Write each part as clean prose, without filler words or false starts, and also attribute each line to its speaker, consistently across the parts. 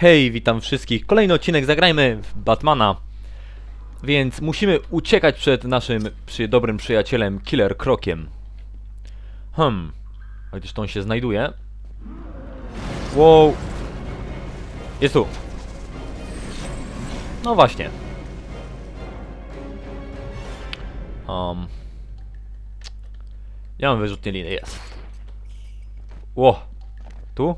Speaker 1: Hej, witam wszystkich. Kolejny odcinek, zagrajmy w Batmana. Więc musimy uciekać przed naszym dobrym przyjacielem Killer Crokiem. A gdzież to on się znajduje? Wow. Jest tu. No właśnie. Ja mam wyrzutnie liny, jest. Ło. Tu?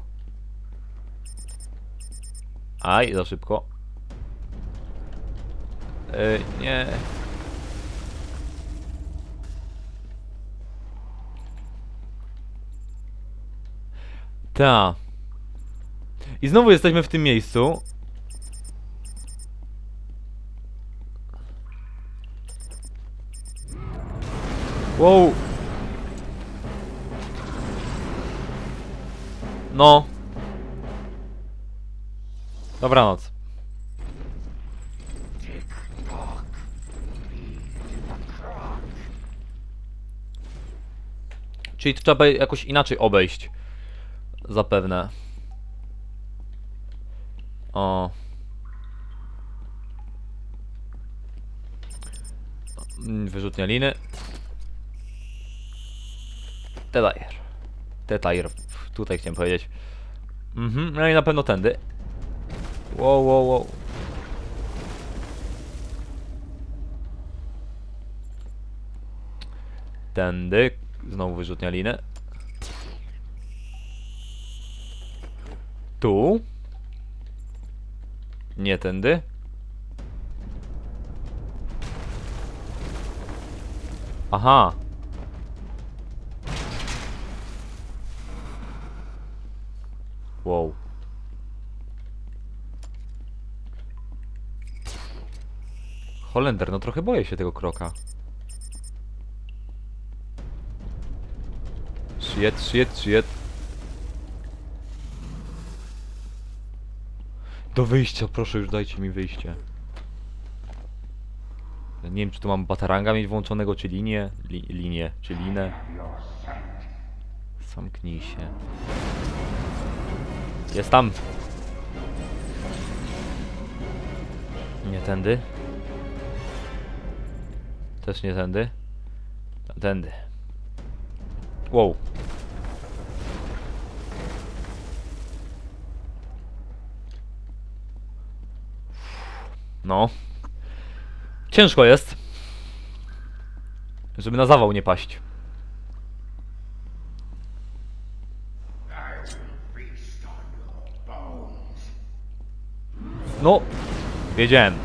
Speaker 1: Aj, za szybko. Nie. Ta. I znowu jesteśmy w tym miejscu. Wow. No. Dobranoc. Czyli to trzeba jakoś inaczej obejść. Zapewne. O. Wyrzutnia liny. Tetair. Tutaj chciałem powiedzieć. No i na pewno tędy. Wow. Tędy. Znowu wyrzutnia liny. Tu. Nie tędy. Aha. Wow. Holender, no trochę boję się tego kroka. Shit. Do wyjścia, proszę, już dajcie mi wyjście. Ja nie wiem, czy tu mam bataranga mieć włączonego, czy linię. Linię, czy linę. Zamknij się. Jest tam. Nie tędy. Też nie tędy. Tędy. Wow. No. Ciężko jest. Żeby na zawał nie paść. No. Wiedziałem.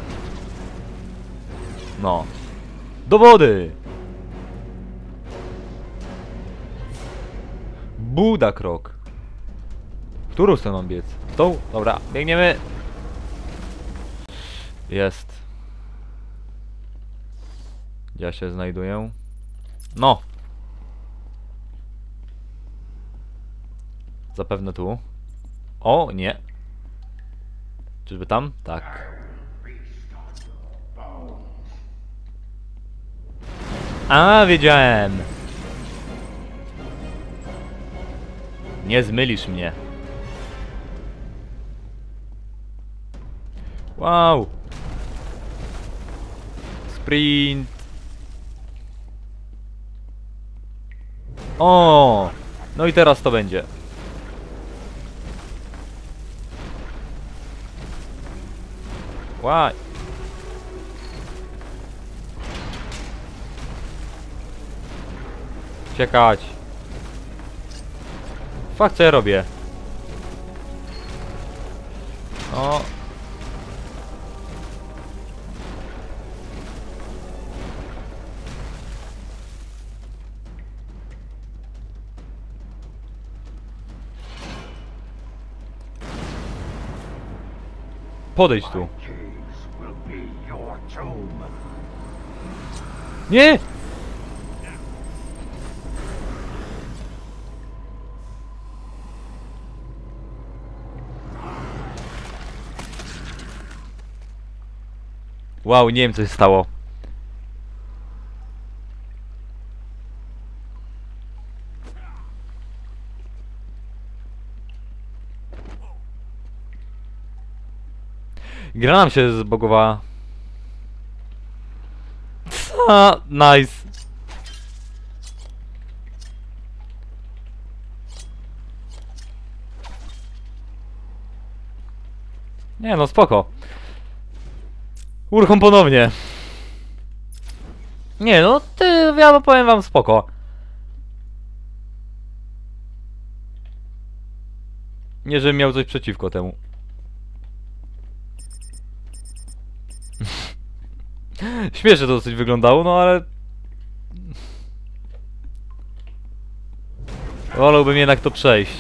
Speaker 1: No. Do wody! Buda krok. W którą stronę mam biec? W tą? Dobra, biegniemy. Jest. Ja się znajduję. No. Zapewne tu. O, nie. Czyżby tam? Tak. A, wiedziałem. Nie zmylisz mnie. Wow. Sprint. O. No i teraz to będzie. Łaj. Czekać. Fakt, co ja robię? O. Podejdź tu. Nie! Wow, nie wiem co się stało. Gra nam się zbogowała. Co? Nice. Nie no, spoko. Uruchom ponownie. Nie no, ja powiem wam spoko. Nie, żebym miał coś przeciwko temu. Śmiesznie to dosyć wyglądało, no ale... Wolałbym jednak to przejść.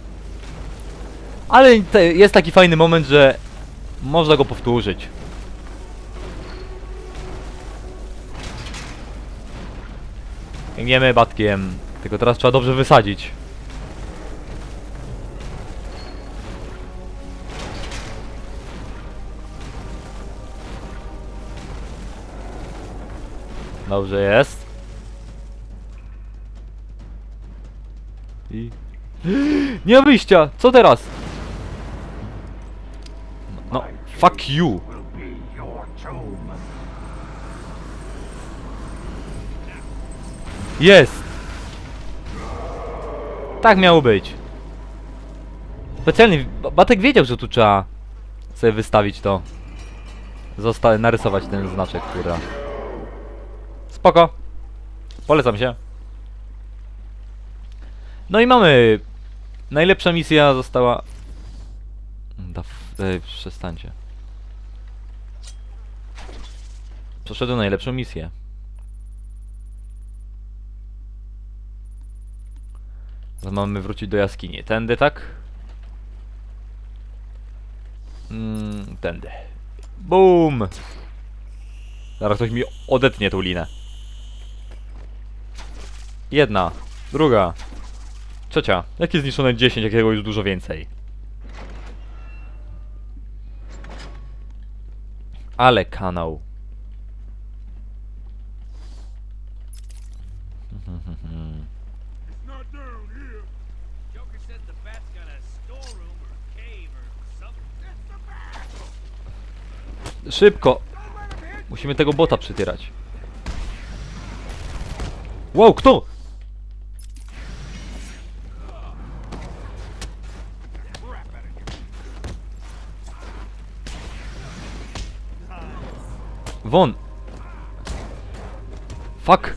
Speaker 1: Ale jest taki fajny moment, że można go powtórzyć. Biegniemy batkiem. Tylko teraz trzeba dobrze wysadzić. Dobrze jest. I... Nie ma wyjścia! Co teraz? No, fuck you! Jest! Tak miało być. Specjalnie, Batek wiedział, że tu trzeba sobie wystawić to. Narysować ten znaczek, która... Spoko. Polecam się. No i mamy... Najlepsza misja została... Przestańcie. Przeszedłem najlepszą misję. Teraz mamy wrócić do jaskini. Tędy, tak? Tędy. Boom! Zaraz ktoś mi odetnie tą linę. Jedna. Druga. Trzecia. Jakie zniszczone 10, jakiego już dużo więcej. Ale kanał. Szybko! Musimy tego bota przytierać. Wow, kto? Won! Fuck!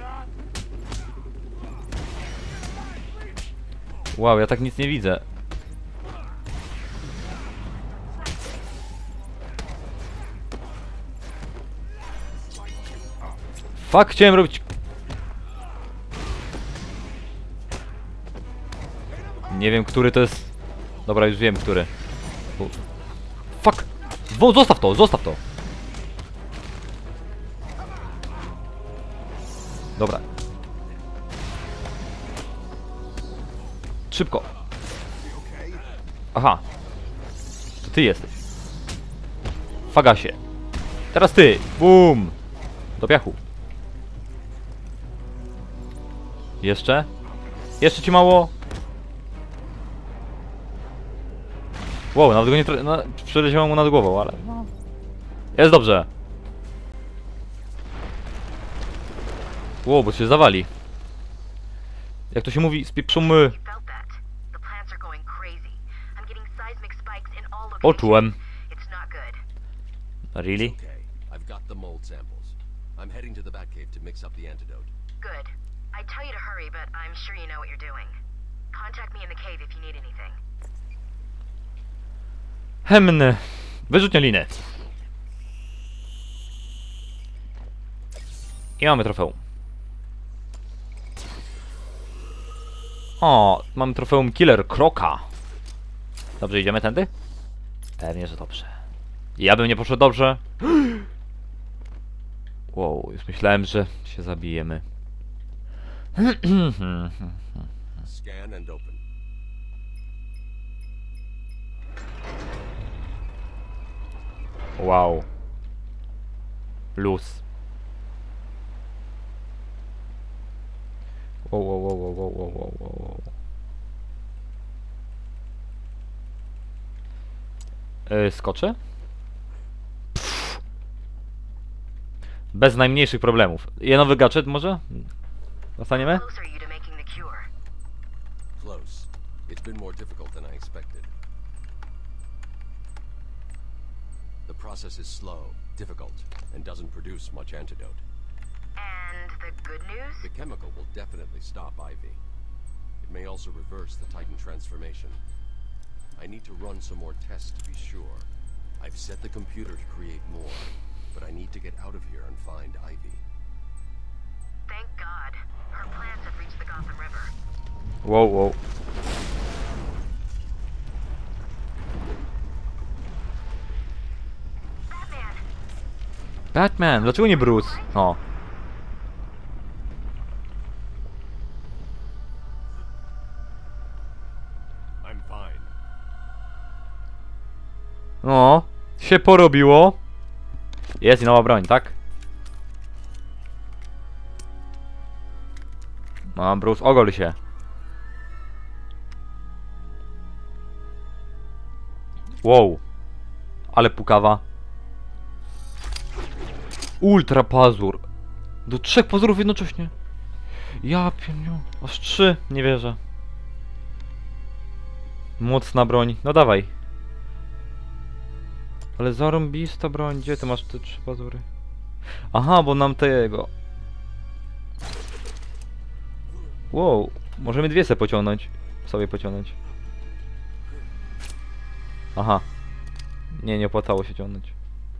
Speaker 1: Wow, ja tak nic nie widzę. Fuck, chciałem robić... Nie wiem, który to jest... Dobra, już wiem, który. Fuck! Zostaw to, zostaw to! Dobra. Szybko. Aha. To ty jesteś. Fagasie. Teraz ty. Boom. Do piachu. Jeszcze? Jeszcze ci mało? Wow, nawet go nie... Przeleciałem mu nad głową, ale... No. Jest dobrze. Wow, bo się zawali. Jak to się mówi, spieprzmy. Poczułem. Really?
Speaker 2: I've got the mold samples. I'm heading to the Batcave to mix up the antidote.
Speaker 3: Good. I tell you to hurry, but I'm sure you know what you're doing. Contact me in the cave if you need anything.
Speaker 1: Hemny. Wyrzutnia liny. I mamy trofeum. O, mamy trofeum Killer Croca. Dobrze, idziemy tędy? Pewnie, że dobrze. Ja bym nie poszedł dobrze. Wow, już myślałem, że się zabijemy.
Speaker 2: Scan and open.
Speaker 1: Wow. Luz. Wow, wow, wow, wow, wow, wow, wow, wow. Skoczę? Bez najmniejszych problemów. I nowy gadżet może? Dostaniemy?
Speaker 3: How close are you to making the cure?
Speaker 2: Close. It's been more difficult than I expected. The process is slow, difficult, and doesn't produce much antidote.
Speaker 3: And the good news?
Speaker 2: The chemical will definitely stop Ivy. It may also reverse the Titan transformation. I need to run some more tests to be sure. I've set the computer to create more, but I need to get out of here and find Ivy.
Speaker 3: Thank God. Her plans have reached the Gotham River.
Speaker 1: Wow, wow.
Speaker 3: Batman!
Speaker 1: Batman, dlaczego nie Bruce? O.
Speaker 2: I'm fine.
Speaker 1: No, się porobiło. Jest i nowa broń, tak? No, Bruce, ogol się. Wow. Ale pukawa. Ultra pazur. Do 3 pazurów jednocześnie. Ja pierdolę. Aż 3, nie wierzę. Mocna broń. No dawaj. Ale zarąbista broń. Gdzie ty masz te 3 pazury? Aha, bo nam tego. Wow. Możemy 2 se pociągnąć. Sobie pociągnąć. Aha. Nie opłacało się ciągnąć.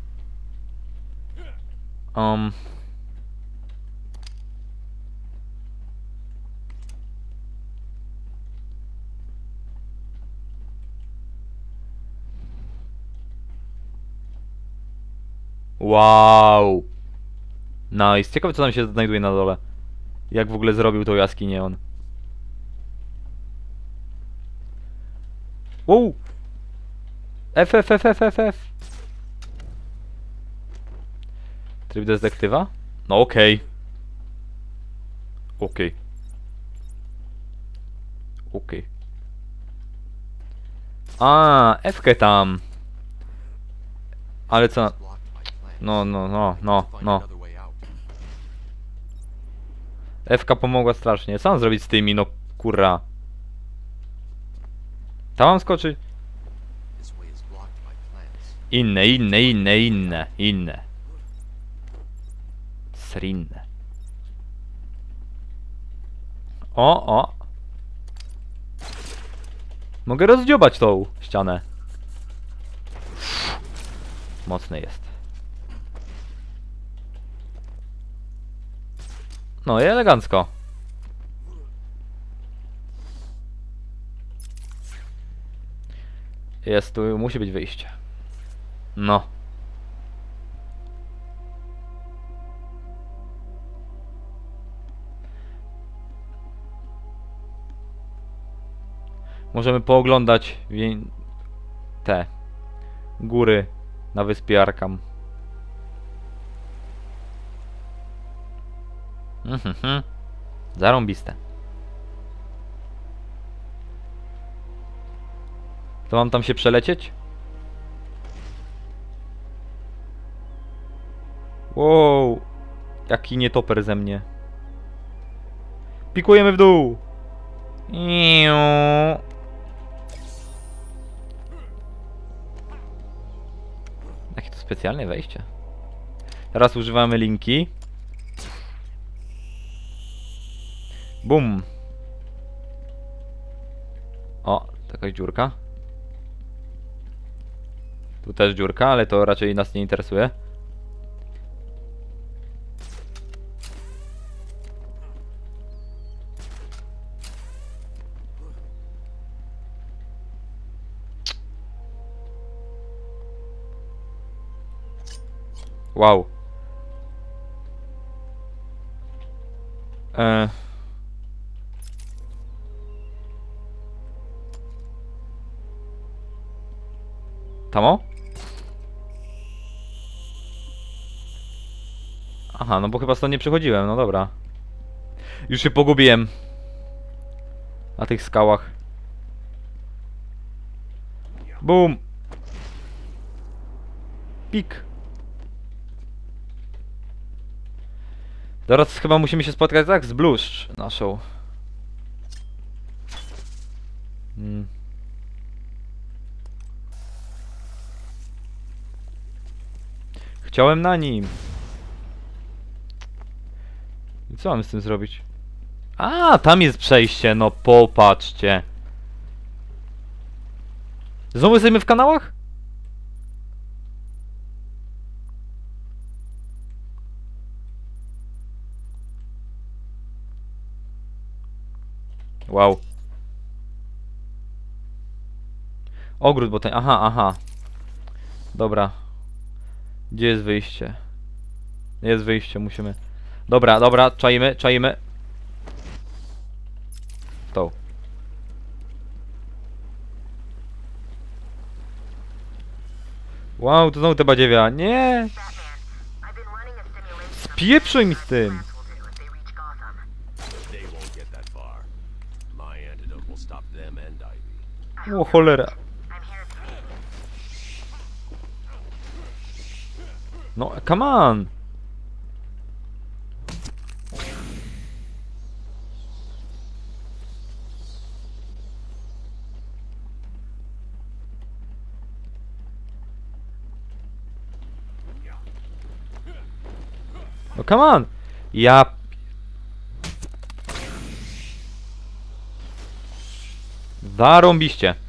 Speaker 1: Wow. Nice. Ciekawe co tam się znajduje na dole. Jak w ogóle zrobił tą jaskinię on. Wow. F. Tryb detektywa? No okej. Okej. A, F-kę tam. Ale co? No.
Speaker 2: Find another way out.
Speaker 1: F-ka pomogła strasznie. Co mam zrobić z tymi, no kurra? Tam mam skoczyć?
Speaker 2: This way is blocked by plants.
Speaker 1: Inne. Srinne. O. Mogę rozdziobać tą ścianę. Mocny jest. No i elegancko. Jest tu, musi być wyjście. No. Możemy pooglądać te góry na wyspie Arkham. Zarąbiste. To mam tam się przelecieć? Wow. Jaki nietoper ze mnie. Pikujemy w dół. Jakie to specjalne wejście. Teraz używamy linki. Bum. O, jakaś dziurka. Tu też dziurka, ale to raczej nas nie interesuje. Wow. Tamo? Aha, no bo chyba stąd nie przechodziłem, no dobra. Już się pogubiłem. Na tych skałach. Bum! Pik! Teraz chyba musimy się spotkać tak z bluszcz naszą. Chciałem na nim. I co mam z tym zrobić? A, tam jest przejście, no popatrzcie. Znowu jesteśmy w kanałach? Wow. Ogród botaniczny. Aha, aha. Dobra. Gdzie jest wyjście? Jest wyjście, musimy... Dobra, dobra, czajmy, czajmy. To. Wow, to znowu te badziewia. Nie! Spieprzuj mi z tym!
Speaker 2: They won't get that far. My antidote will stop them and Ivy.
Speaker 1: O cholera. No, come on! No come on! Ja... Zarąbiście.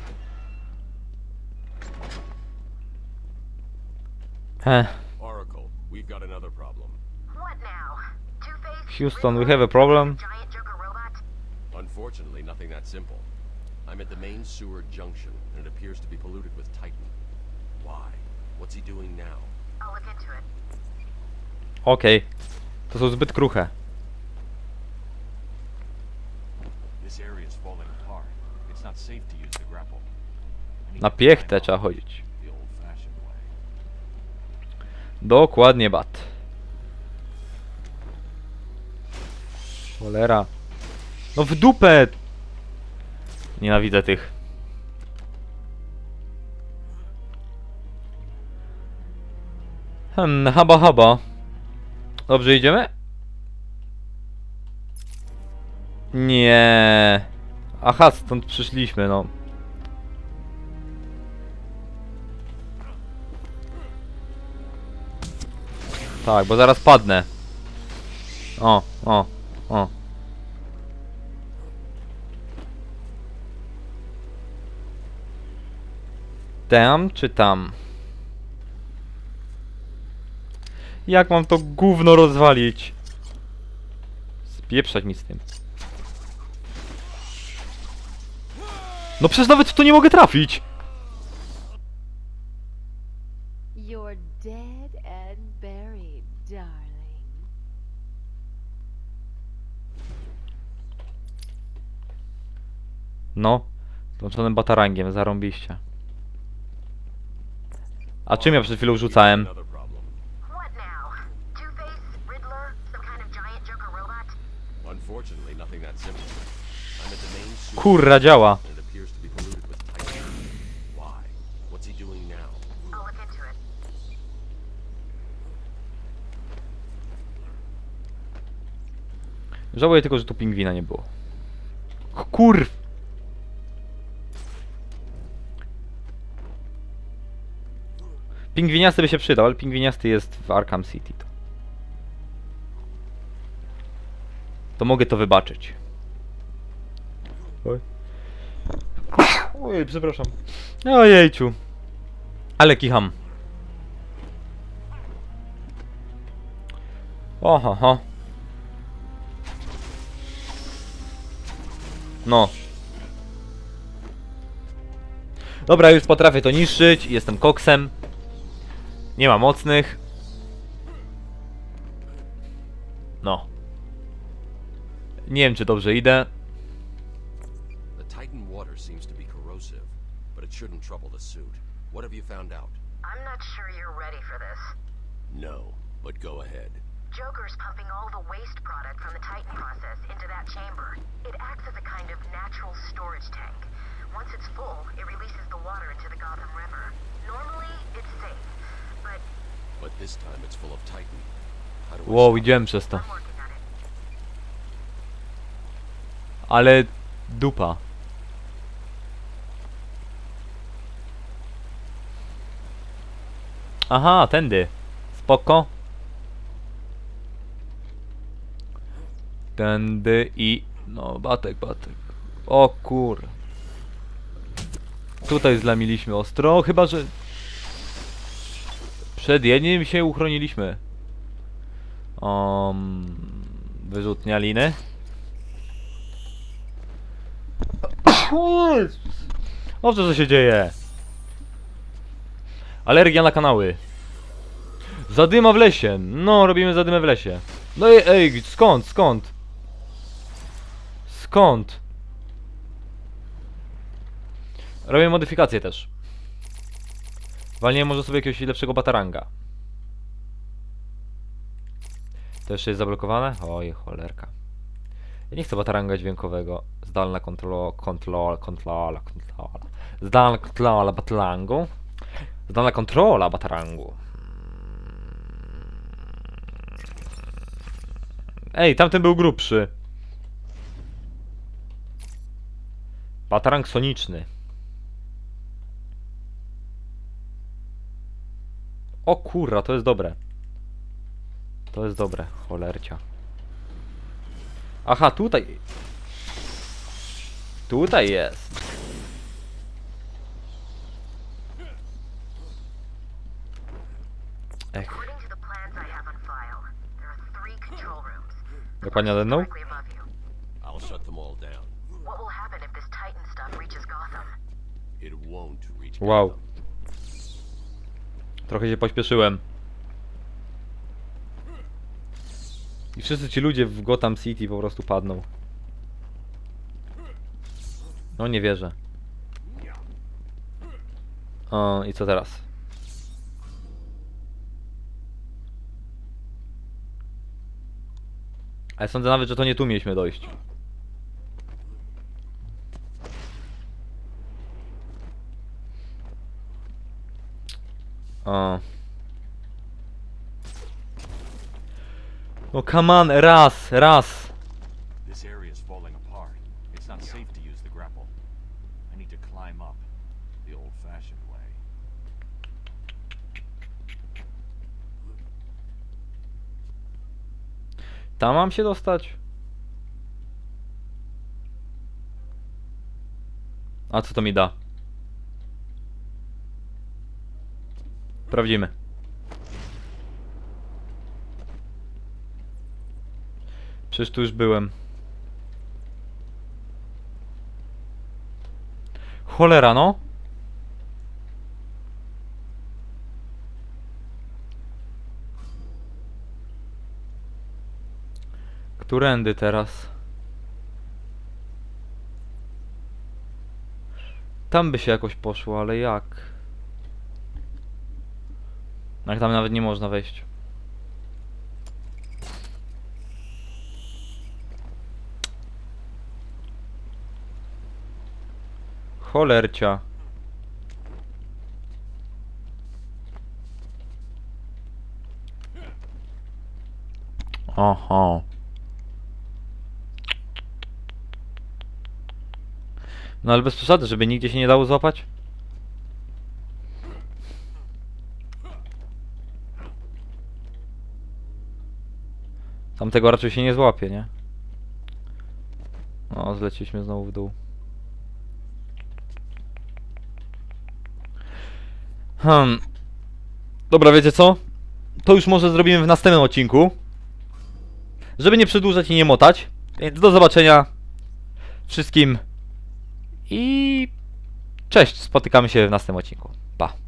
Speaker 2: Oracle, we've got another problem.
Speaker 3: What now? Two-Face?
Speaker 1: Houston, we have a problem.
Speaker 3: Giant Joker robot?
Speaker 2: Unfortunately, nothing that simple. I'm at the main sewer junction, and it appears to be polluted with Titan. Why? What's he doing now?
Speaker 3: I'll look into it.
Speaker 1: Okej. To są zbyt kruche.
Speaker 4: This area is falling apart. It's not safe to use the grapple. I need
Speaker 1: Na
Speaker 4: to
Speaker 1: piechtę
Speaker 4: find
Speaker 1: trzeba
Speaker 4: out
Speaker 1: chodzić.
Speaker 4: the old-fashioned way.
Speaker 1: Dokładnie, bat. Cholera. No w dupę! Nienawidzę tych. Haba haba. Dobrze idziemy? Nie. Aha, stąd przyszliśmy, no. Tak, bo zaraz padnę. O, o, o. Tam czy tam? Jak mam to gówno rozwalić? Spieprzać mi z tym. No przecież nawet w to nie mogę trafić!
Speaker 5: You're dead and buried, darling.
Speaker 1: No. Złączonym batarangiem, zarąbiście. A czym ja przed chwilą rzucałem?
Speaker 2: Another problem.
Speaker 3: What now? Two-Face? Riddler? Some kind of giant Joker robot?
Speaker 2: Unfortunately, nothing that simple. I'm at the main sewer
Speaker 1: Kurra, działa.
Speaker 2: and it appears to be polluted with Titan. Why? What's he doing now?
Speaker 3: I'll look into it.
Speaker 1: Żałuję tylko, że tu pingwina nie było. Kurw! Pingwiniasty by się przydał, ale pingwiniasty jest w Arkham City. To mogę to wybaczyć. Oj. Ojej, przepraszam. Ojejciu. Ale kicham. Oho. No. Dobra, już potrafię to niszczyć. Jestem koksem. Nie ma mocnych. No. Nie wiem, czy dobrze idę.
Speaker 2: The Titan water seems to be corrosive, but it shouldn't trouble the suit. What have you found out?
Speaker 3: I'm not sure you're ready for this.
Speaker 2: No, but go ahead.
Speaker 3: Joker's pumping all the waste product from the Titan process into that chamber. It acts as a kind of natural storage tank. Once it's full, it releases the water into the Gotham River. Normally, it's safe, but
Speaker 2: But this time it's full of Titan. How do I
Speaker 1: Wow,
Speaker 2: stop
Speaker 1: idziemy przez to.
Speaker 3: I'm working on it.
Speaker 1: Ale dupa. Aha, tędy. Spoko. Tędy i... No, batek. O kur... Tutaj zlamiliśmy ostro, chyba że... Przed jednym się uchroniliśmy. Wyrzutnia liny. O, co się dzieje? Alergia na kanały. Zadyma w lesie. No, robimy zadymę w lesie. No ej, skąd? Robię modyfikacje też. Walnie może sobie jakiegoś lepszego bataranga. To jeszcze jest zablokowane? Oj, cholerka. Ja nie chcę bataranga dźwiękowego. Zdalna kontrola. Zdalna kontrola batarangu. Zdalna kontrola batarangu. Ej, tamten był grubszy. Batarang soniczny. O kurwa, to jest dobre. To jest dobre, cholercia. Aha, tutaj. Tutaj jest. Ech.
Speaker 3: According to the plans I have on file, there are 3 control rooms. The
Speaker 1: Dokładnie
Speaker 3: first is
Speaker 1: jedną?
Speaker 3: directly above you.
Speaker 2: I'll shut them all down.
Speaker 3: What will happen if this Titan stuff reaches Gotham?
Speaker 2: It won't reach
Speaker 1: Wow.
Speaker 2: Gotham.
Speaker 1: Trochę się pośpieszyłem. I wszyscy ci ludzie w Gotham City po prostu padną. No nie wierzę. O, i co teraz? Ale sądzę nawet, że to nie tu mieliśmy dojść. O. No come on, raz.
Speaker 4: This area is falling apart. It's not safe to use the grapple. I need to climb up the old-fashioned way.
Speaker 1: Tam mam się dostać? A co to mi da? Sprawdzimy. Przecież tu już byłem. Cholera, no. Którędy teraz? Tam by się jakoś poszło, ale jak? Jak tam nawet nie można wejść. Cholercia. Aha. No ale bez przesady, żeby nigdzie się nie dało złapać. Tamtego raczej się nie złapie, nie? O, zleciliśmy znowu w dół. Dobra, wiecie co? To już może zrobimy w następnym odcinku. Żeby nie przedłużać i nie motać. Więc do zobaczenia wszystkim. I cześć, spotykamy się w następnym odcinku. Pa.